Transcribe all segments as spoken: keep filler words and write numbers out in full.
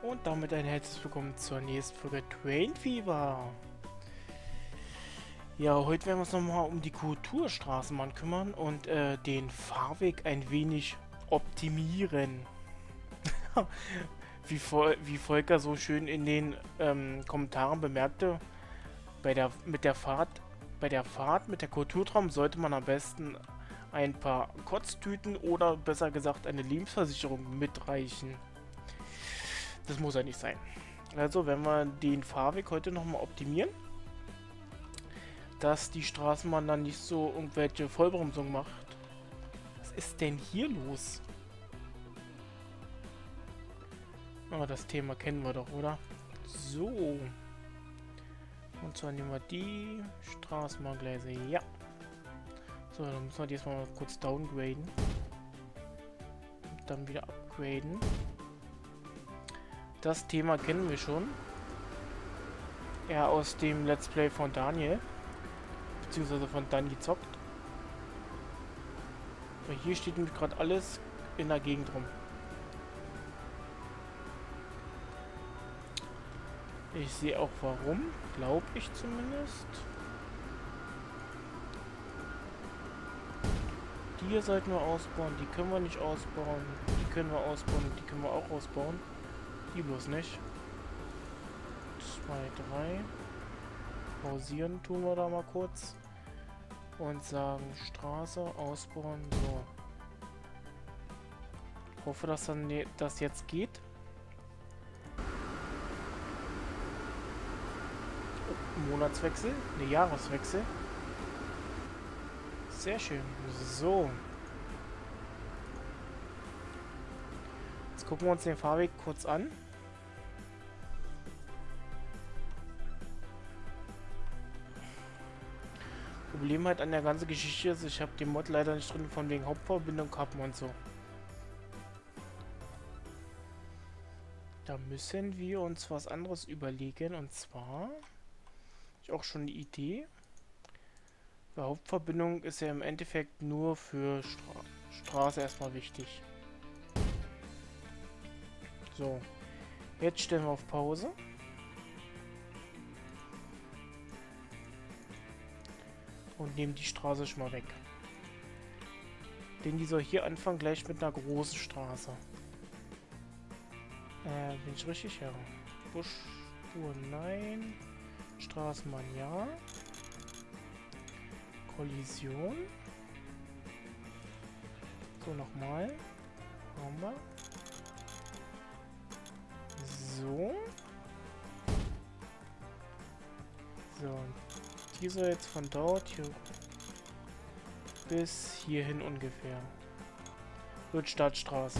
Und damit ein herzliches Willkommen zur nächsten Folge Train Fever. Ja, heute werden wir uns nochmal um die Kulturstraßenbahn kümmern und äh, den Fahrweg ein wenig optimieren. wie, Vol wie Volker so schön in den ähm, Kommentaren bemerkte, bei der, mit der Fahrt, bei der Fahrt mit der Kulturtraum sollte man am besten ein paar Kotztüten oder besser gesagt eine Lebensversicherung mitreichen. Das muss ja nicht sein. Also wenn wir den Fahrweg heute nochmal optimieren, dass die Straßenbahn dann nicht so irgendwelche Vollbremsung macht. Was ist denn hier los? Oh, das Thema kennen wir doch, oder? So. Und zwar nehmen wir die Straßenbahngleise. Ja. So, dann müssen wir die erstmal kurz downgraden. Und dann wieder upgraden. Das Thema kennen wir schon. Ja, aus dem Let's Play von Daniel. Beziehungsweise von Dani zockt. Weil hier steht nämlich gerade alles in der Gegend rum. Ich sehe auch warum. Glaube ich zumindest. Die hier sollten wir ausbauen. Die können wir nicht ausbauen. Die können wir ausbauen. Die können wir auch ausbauen. Die bloß nicht. zwei, drei. Pausieren tun wir da mal kurz. Und sagen Straße ausbauen. So. Ich hoffe, dass dann ne das jetzt geht. Oh, Monatswechsel. Ne, Jahreswechsel. Sehr schön. So. Jetzt gucken wir uns den Fahrweg kurz an. Problem halt an der ganzen Geschichte ist, ich habe den Mod leider nicht drin, von wegen Hauptverbindung kappen und so. Da müssen wir uns was anderes überlegen, und zwar ich auch schon die Idee. Weil Hauptverbindung ist ja im Endeffekt nur für Stra Straße erstmal wichtig. So, jetzt stellen wir auf Pause. Und nehmen die Straße schon mal weg. Denn die soll hier anfangen gleich mit einer großen Straße. Äh, bin ich richtig? Ja. Busspur nein. Straßenbahn ja. Kollision. So, nochmal. Haben wir. So. So. Die soll jetzt von dort hier bis hierhin ungefähr. Wird Stadtstraße.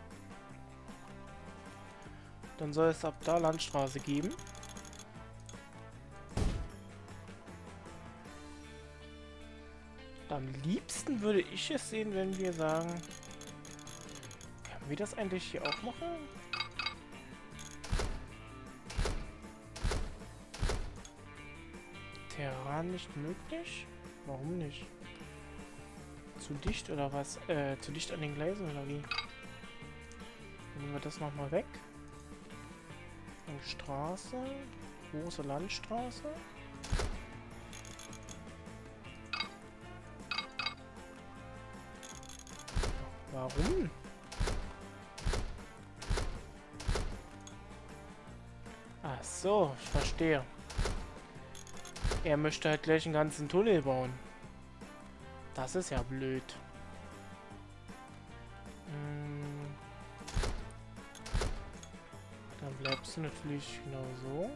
Dann soll es ab da Landstraße geben. Am liebsten würde ich es sehen, wenn wir sagen, können wir das eigentlich hier auch machen? Terran nicht möglich? Warum nicht? Zu dicht oder was? Äh, zu dicht an den Gleisen oder wie? Dann nehmen wir das nochmal weg. Und Straße. Große Landstraße. Warum? Ach so, ich verstehe. Er möchte halt gleich einen ganzen Tunnel bauen. Das ist ja blöd. Hm. Dann bleibst du natürlich genau so.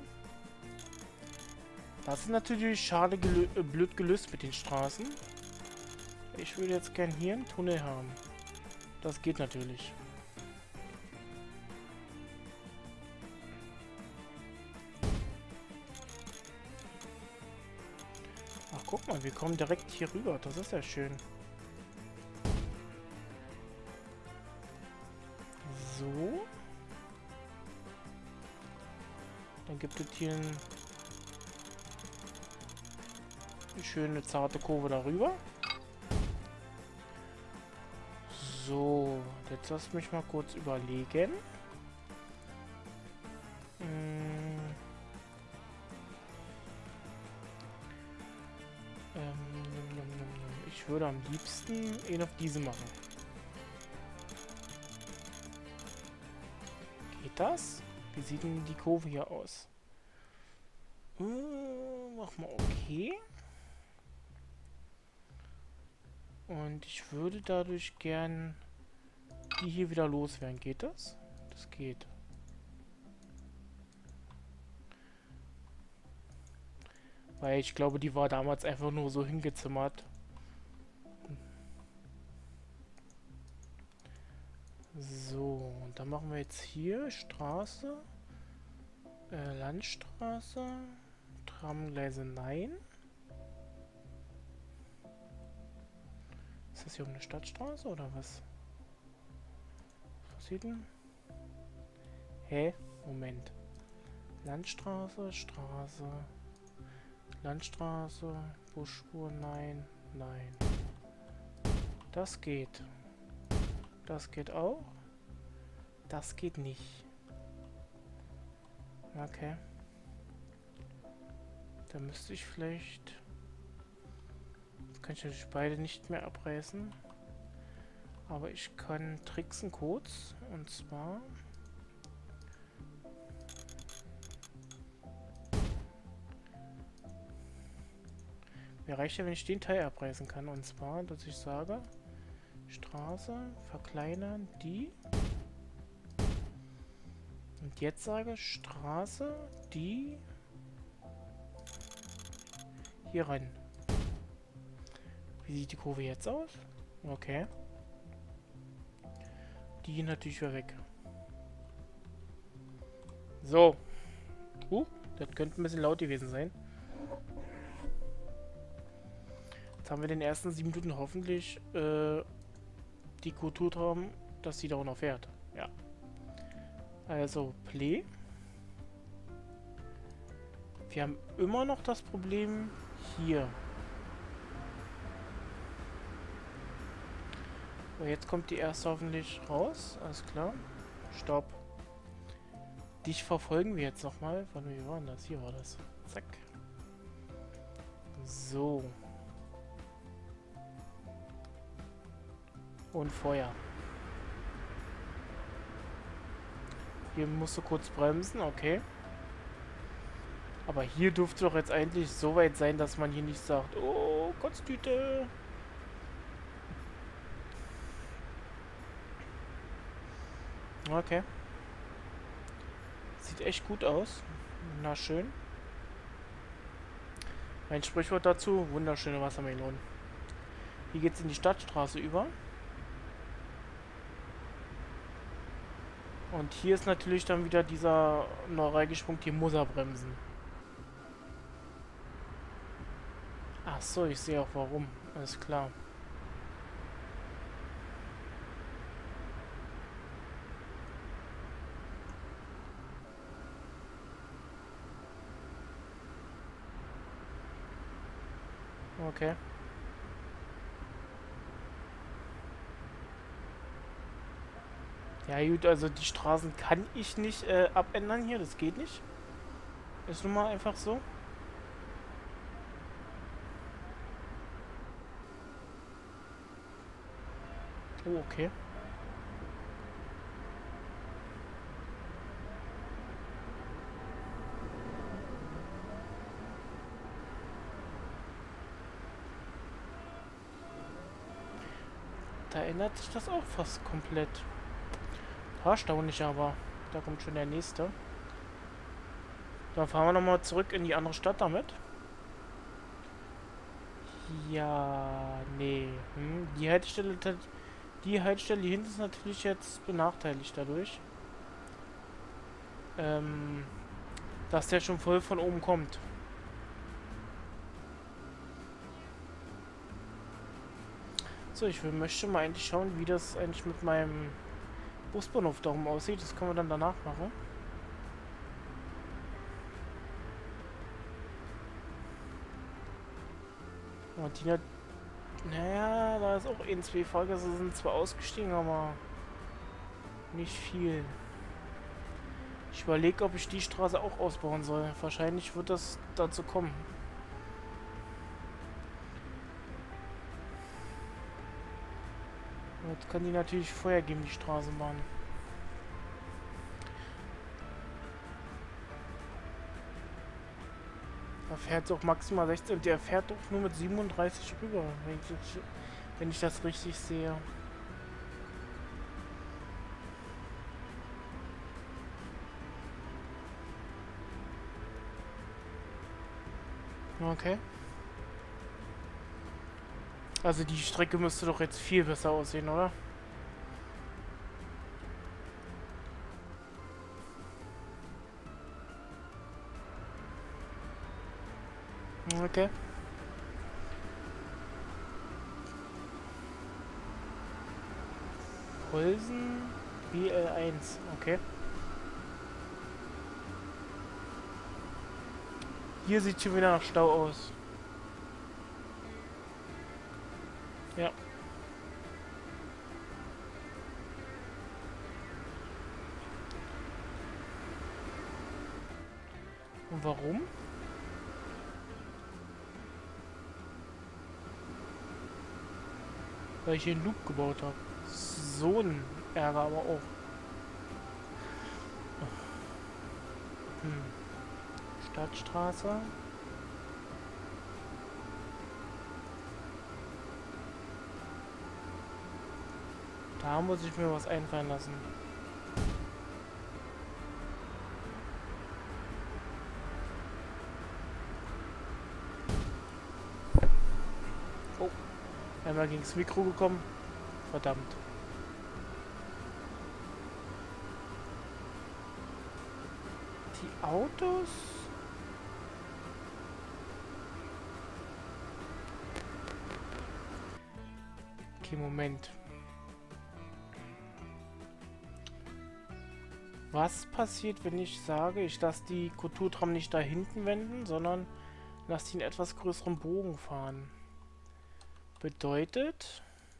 Das ist natürlich schade gelö äh, blöd gelöst mit den Straßen. Ich würde jetzt gern hier einen Tunnel haben. Das geht natürlich. Ach, guck mal, wir kommen direkt hier rüber. Das ist ja schön. So. Dann gibt es hier ein, eine schöne zarte Kurve darüber. So, jetzt lass mich mal kurz überlegen. ich würde am liebsten ihn auf diese machen. Geht das? Wie sieht denn die Kurve hier aus? Äh, mach mal okay. Und ich würde dadurch gern die hier wieder loswerden. Geht das? Das geht. Weil ich glaube, die war damals einfach nur so hingezimmert. So, und dann machen wir jetzt hier Straße, äh, Landstraße, Tramgleise, nein. Ist das hier um eine Stadtstraße oder was? Was passiert denn? Hä? Moment. Landstraße, Straße, Landstraße, Busspur, nein, nein. Das geht. Das geht auch. Das geht nicht. Okay. Da müsste ich vielleicht... Jetzt kann ich natürlich beide nicht mehr abreißen. Aber ich kann tricksen kurz. Und zwar... Mir reicht ja, wenn ich den Teil abreißen kann. Und zwar, dass ich sage... Straße, verkleinern, die. Und jetzt sage Straße, die. Hier rein. Wie sieht die Kurve jetzt aus? Okay. Die natürlich wieder weg. So. Uh, das könnte ein bisschen laut gewesen sein. Jetzt haben wir den ersten sieben Minuten hoffentlich äh, die Kulturtraum, dass sie da auch noch fährt. Ja. Also, Play. Wir haben immer noch das Problem hier. So, jetzt kommt die erste hoffentlich raus. Alles klar. Stopp. Dich verfolgen wir jetzt nochmal. Warte, wie war denn das? Hier war das. Zack. So. Und Feuer. Hier musst du kurz bremsen, okay. Aber hier dürfte doch jetzt eigentlich so weit sein, dass man hier nicht sagt, oh, Kotztüte. Okay. Sieht echt gut aus. Na schön. Mein Sprichwort dazu, wunderschöne Wassermelonen. Hier geht's in die Stadtstraße über. Und hier ist natürlich dann wieder dieser neuralgische Punkt, hier muss er bremsen. Ach so, ich sehe auch warum. Alles klar. Okay. Ja gut, also die Straßen kann ich nicht äh, abändern hier, das geht nicht. Ist nun mal einfach so. Oh, okay. Da ändert sich das auch fast komplett. Erstaunlich, aber da kommt schon der nächste. Dann fahren wir nochmal zurück in die andere Stadt damit. Ja, nee. Hm, die Haltestelle, die Haltestelle hier hinten ist natürlich jetzt benachteiligt dadurch. Ähm, dass der schon voll von oben kommt. So, ich will, möchte mal eigentlich schauen, wie das eigentlich mit meinem Busbahnhof darum aussieht. Das können wir dann danach machen. Und die, naja, da ist auch ein, zwei Fahrgäste sind zwar ausgestiegen, aber nicht viel. Ich überlege, ob ich die Straße auch ausbauen soll. Wahrscheinlich wird das dazu kommen. Jetzt kann die natürlich Feuer geben, die Straßenbahn. Da fährt auch maximal sechzehn. Der fährt doch nur mit siebenunddreißig rüber, wenn ich, das- wenn ich das richtig sehe. Okay. Also die Strecke müsste doch jetzt viel besser aussehen, oder? Okay. Holsen B L eins. Okay. Hier sieht schon wieder nach Stau aus. Ja. Und warum? Weil ich hier einen Loop gebaut habe. So ein Ärger aber auch. Hm. Stadtstraße. Da muss ich mir was einfallen lassen. Oh. Einmal gegen das Mikro gekommen. Verdammt. Die Autos... Okay, Moment. Was passiert, wenn ich sage, ich lasse die Kulturtram nicht da hinten wenden, sondern lasse die einen etwas größeren Bogen fahren? Bedeutet,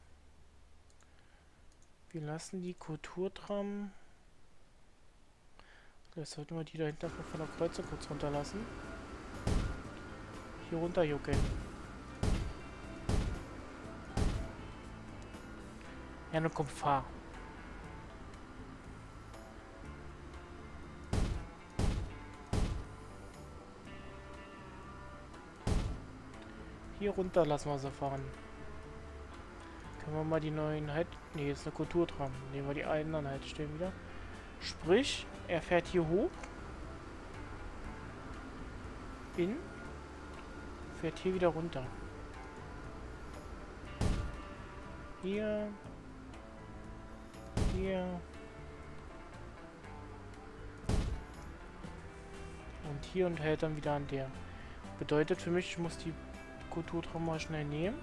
wir lassen die Kulturtram... Vielleicht sollten wir die da hinten von der Kreuzung kurz runterlassen. Hier runter juckeln. Ja, nun komm, fahr. Hier runter lassen wir sie fahren. Können wir mal die neuen halt... Ne, ist eine Kulturtram. Nehmen wir die anderen Haltestellen wieder. Sprich, er fährt hier hoch. In. Fährt hier wieder runter. Hier. Hier. Und hier und hält dann wieder an der. Bedeutet für mich, ich muss die Kulturtram mal schnell nehmen.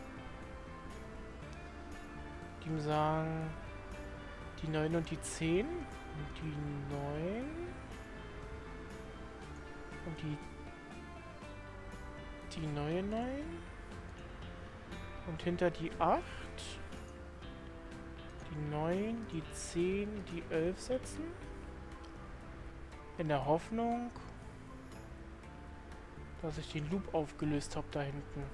Die ihm sagen, die neun und die zehn. Und die neun. Und die die neue neun. Und hinter die acht. Die neun, die zehn, die elf setzen. In der Hoffnung, dass ich den Loop aufgelöst habe da hinten.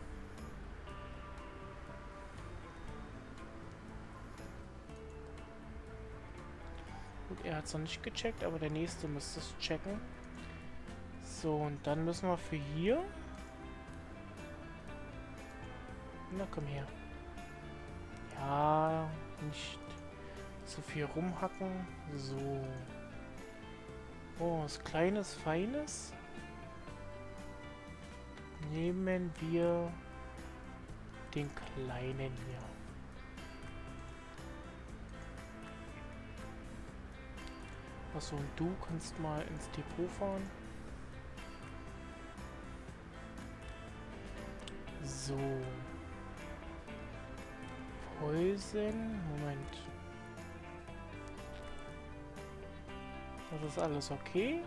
Gut, er hat es noch nicht gecheckt, aber der nächste müsste es checken. So, und dann müssen wir für hier... Na, komm her. Ja, nicht so viel rumhacken. So. Oh, was Kleines, Feines. Nehmen wir den kleinen hier. Achso, und du kannst mal ins Depot fahren. So. Häusen. Moment. Das ist alles okay.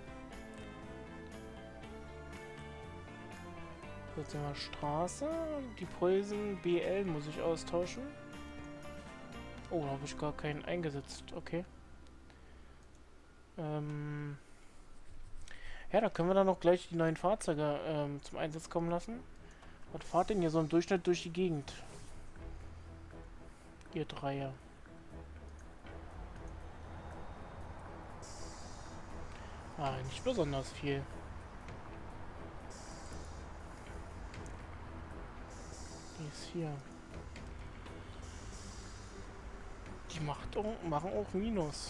Jetzt sind wir Straße. Die Pulsen B L muss ich austauschen. Oh, da habe ich gar keinen eingesetzt. Okay. Ähm ja, da können wir dann noch gleich die neuen Fahrzeuge ähm, zum Einsatz kommen lassen. Was fahrt denn hier so im Durchschnitt durch die Gegend? Ihr Dreier. Ah, nicht besonders viel. Die ist hier. Die macht auch, machen auch Minus.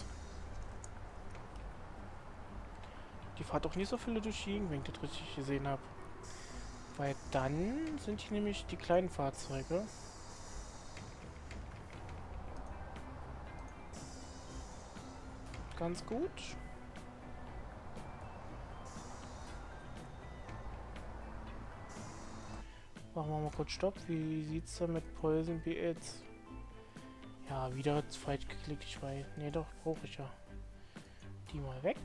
Die fährt auch nicht so viele durch die Gegend, wenn ich das richtig gesehen habe. Weil dann sind hier nämlich die kleinen Fahrzeuge. Ganz gut. Machen wir mal kurz Stopp. Wie sieht's da mit Poison B Ls? Ja, wieder falsch geklickt. Ich weiß. Nee, doch, brauche ich ja. Die mal weg.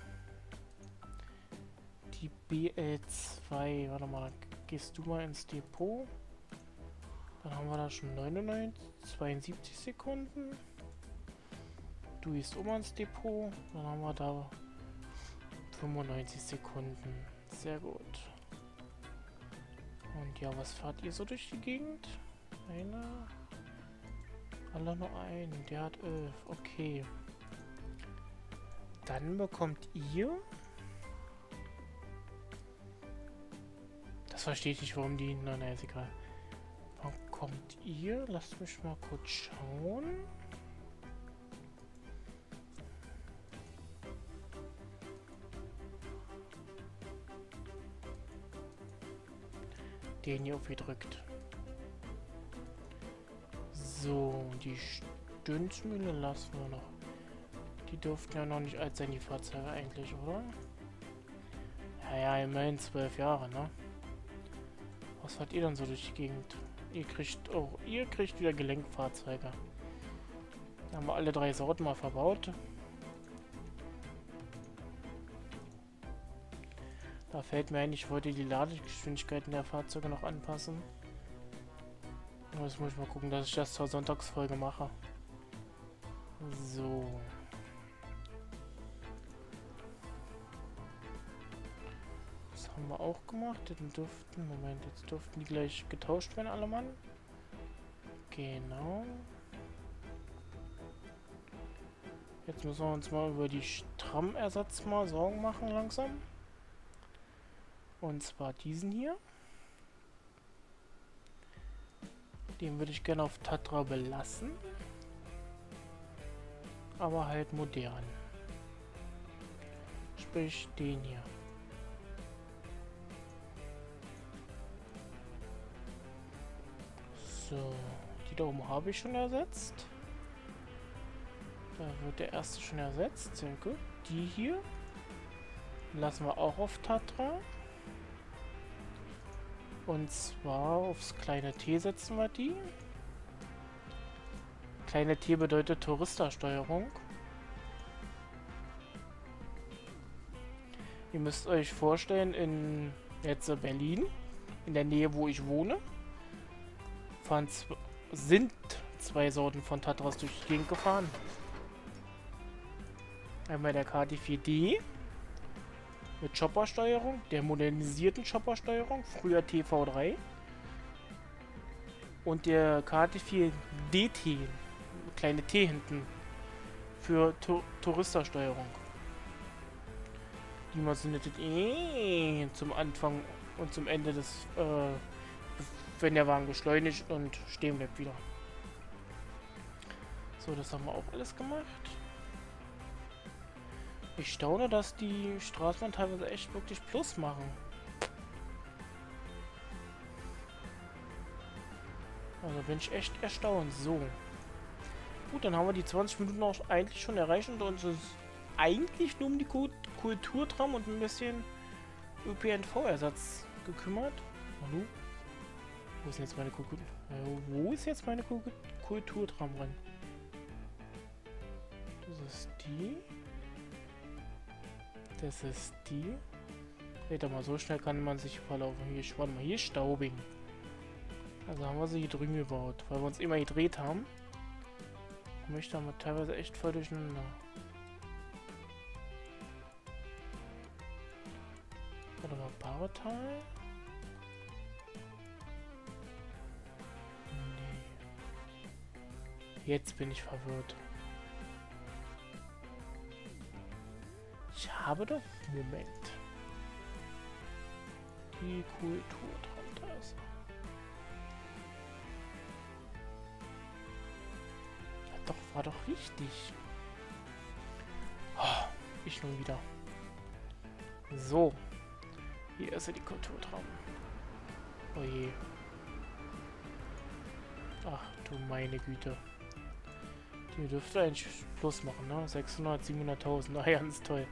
Die B L zwei. Warte mal, gehst du mal ins Depot. Dann haben wir da schon neunundneunzig, zweiundsiebzig Sekunden. Du gehst um ans Depot. Dann haben wir da fünfundneunzig Sekunden. Sehr gut. Und ja, was fahrt ihr so durch die Gegend? Einer. Alle nur einen. Der hat elf. Okay. Dann bekommt ihr... Das verstehe ich nicht, warum die... Nein, nein, ist egal. Bekommt ihr... Lasst mich mal kurz schauen. Den hier aufgedrückt. So, die Stünzmühle lassen wir noch. Die dürften ja noch nicht alt sein, die Fahrzeuge eigentlich, oder? Ja, ja, immerhin zwölf Jahre, ne? Was fahrt ihr dann so durch die Gegend? Ihr kriegt auch, ihr kriegt wieder Gelenkfahrzeuge. Da haben wir alle drei Sorten mal verbaut. Da fällt mir ein, ich wollte die Ladegeschwindigkeiten der Fahrzeuge noch anpassen. Jetzt muss ich mal gucken, dass ich das zur Sonntagsfolge mache. So. Das haben wir auch gemacht. Den dürften, Moment, jetzt dürften die gleich getauscht werden, alle Mann. Genau. Jetzt müssen wir uns mal über die Strammersatz mal Sorgen machen langsam. Und zwar diesen hier. Den würde ich gerne auf Tatra belassen. Aber halt modern. Sprich den hier. So, die da oben habe ich schon ersetzt. Da wird der erste schon ersetzt. Sehr gut. Die hier lassen wir auch auf Tatra. Und zwar aufs kleine T setzen wir die. Kleine T bedeutet Touristersteuerung. Ihr müsst euch vorstellen, in jetzt Berlin, in der Nähe, wo ich wohne, fahren sind zwei Sorten von Tatras durch die Gegend gefahren. Einmal der K T vier D mit Choppersteuerung, der modernisierten Choppersteuerung, früher T V drei. Und der K T vier D T, kleine T hinten, für Tur Touristersteuerung. Die man so äh, zum Anfang und zum Ende des, äh, wenn der Wagen beschleunigt und stehen bleibt wieder. So, das haben wir auch alles gemacht. Ich staune, dass die Straßenbahn teilweise echt wirklich Plus machen. Also bin ich echt erstaunt. So. Gut, dann haben wir die zwanzig Minuten auch eigentlich schon erreicht und uns ist eigentlich nur um die Kulturtram und ein bisschen Ö P N V-Ersatz gekümmert. Hallo? Wo ist denn jetzt meine Kultur? Äh, wo ist jetzt meine Kulturtram drin? Das ist die. Das ist die. Seht mal, so schnell kann man sich verlaufen. Hier, warte mal, hier ist Staubing. Also haben wir sie hier drüben gebaut, weil wir uns immer gedreht haben. Und mich damit teilweise echt voll durcheinander. Warte mal, Bauteil. Nee. Jetzt bin ich verwirrt. Ich habe doch... Moment. Die Kulturtraum, da ist er. Ja, doch, war doch richtig. Oh, ich nun wieder. So. Hier ist ja die Kulturtraum. Oh je. Ach du meine Güte. Die dürfte eigentlich Plus machen, ne? sechshundert, siebenhunderttausend. Ah, ganz toll.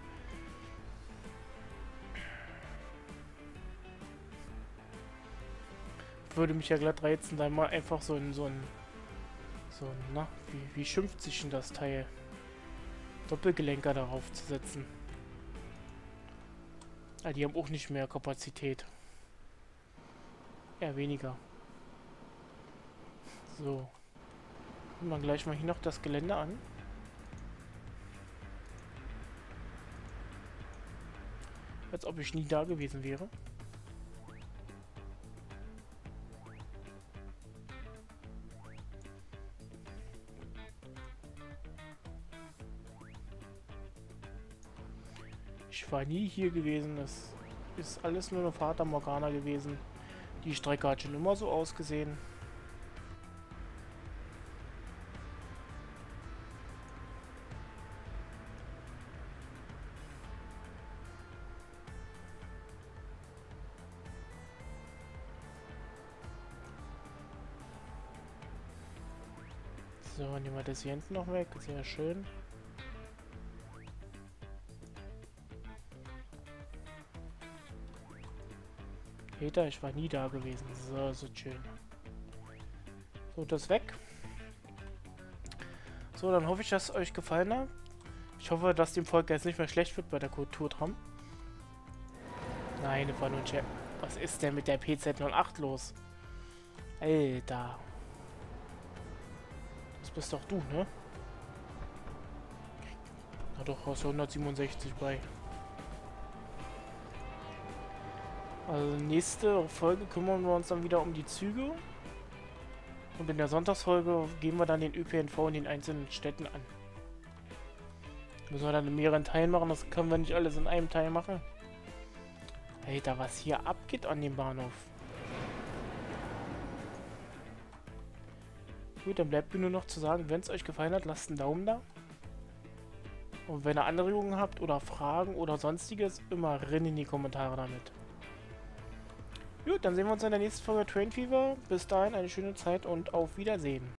Würde mich ja glatt reizen, da mal einfach so ein, so ein, so ein, na, wie, wie schimpft sich denn das Teil? Doppelgelenker darauf zu setzen. Ah, die haben auch nicht mehr Kapazität. Eher weniger. So. Gucken wir gleich mal hier noch das Gelände an. Als ob ich nie da gewesen wäre. Ich war nie hier gewesen. Das ist alles nur eine Fata Morgana gewesen. Die Strecke hat schon immer so ausgesehen. So, nehmen wir das hier hinten noch weg. Sehr schön. Peter, ich war nie da gewesen. So, so schön. So, das weg. So, dann hoffe ich, dass es euch gefallen hat. Ich hoffe, dass dem Volk jetzt nicht mehr schlecht wird bei der Kulturtraum. Nein, das war nur ein Chat. Was ist denn mit der P Z null acht los? Alter. Das bist doch du, ne? Na doch, hast du hundertsiebenundsechzig bei. Also nächste Folge kümmern wir uns dann wieder um die Züge. Und in der Sonntagsfolge gehen wir dann den Ö P N V in den einzelnen Städten an. Müssen wir dann in mehreren Teilen machen, das können wir nicht alles in einem Teil machen. Alter, was hier abgeht an dem Bahnhof. Gut, dann bleibt mir nur noch zu sagen, wenn es euch gefallen hat, lasst einen Daumen da. Und wenn ihr Anregungen habt oder Fragen oder sonstiges, immer rein in die Kommentare damit. Gut, dann sehen wir uns in der nächsten Folge Train Fever. Bis dahin eine schöne Zeit und auf Wiedersehen.